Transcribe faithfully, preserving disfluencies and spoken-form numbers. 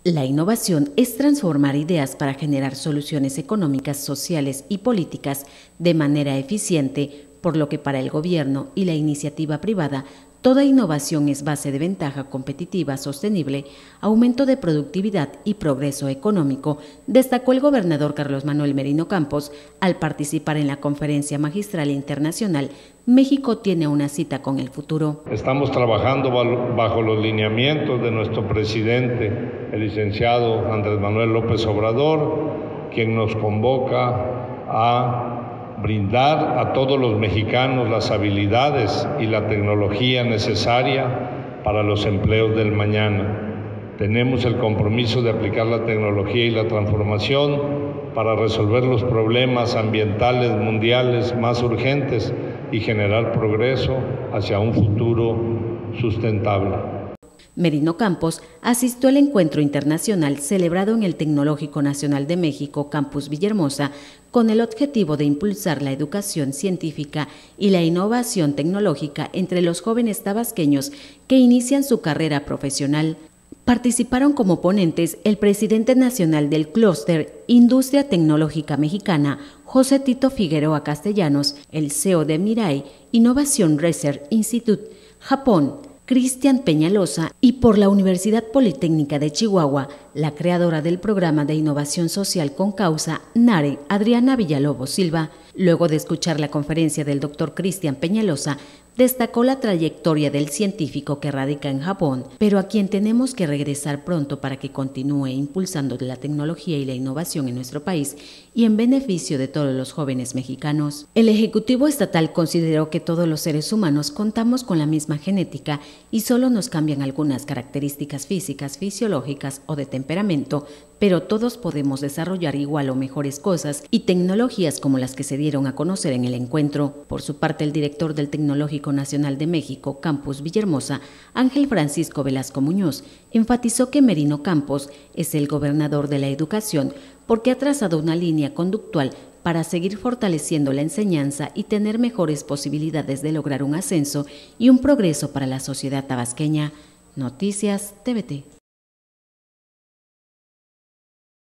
La innovación es transformar ideas para generar soluciones económicas, sociales y políticas de manera eficiente, por lo que para el gobierno y la iniciativa privada, toda innovación es base de ventaja competitiva sostenible, aumento de productividad y progreso económico, destacó el gobernador Carlos Manuel Merino Campos al participar en la Conferencia Magistral Internacional México tiene una cita con el futuro. Estamos trabajando bajo los lineamientos de nuestro presidente, el licenciado Andrés Manuel López Obrador, quien nos convoca a brindar a todos los mexicanos las habilidades y la tecnología necesaria para los empleos del mañana. Tenemos el compromiso de aplicar la tecnología y la transformación para resolver los problemas ambientales mundiales más urgentes y generar progreso hacia un futuro sustentable. Merino Campos asistió al encuentro internacional celebrado en el Tecnológico Nacional de México, Campus Villahermosa, con el objetivo de impulsar la educación científica y la innovación tecnológica entre los jóvenes tabasqueños que inician su carrera profesional. Participaron como ponentes el presidente nacional del Clúster Industria Tecnológica Mexicana, José Tito Figueroa Castellanos, el C E O de Mirai Innovation Research Institute, Japón, Cristian Peñalosa, y por la Universidad Politécnica de Chihuahua, la creadora del programa de innovación social con causa, NARE, Adriana Villalobos Silva. Luego de escuchar la conferencia del doctor Cristian Peñalosa, destacó la trayectoria del científico que radica en Japón, pero a quien tenemos que regresar pronto para que continúe impulsando la tecnología y la innovación en nuestro país y en beneficio de todos los jóvenes mexicanos. El Ejecutivo Estatal consideró que todos los seres humanos contamos con la misma genética y solo nos cambian algunas características físicas, fisiológicas o de temperamento, pero todos podemos desarrollar igual o mejores cosas y tecnologías como las que se dieron a conocer en el encuentro. Por su parte, el director del Tecnológico Nacional de México, Campus Villahermosa, Ángel Francisco Velasco Muñoz, enfatizó que Merino Campos es el gobernador de la educación porque ha trazado una línea conductual para seguir fortaleciendo la enseñanza y tener mejores posibilidades de lograr un ascenso y un progreso para la sociedad tabasqueña. Noticias T V T.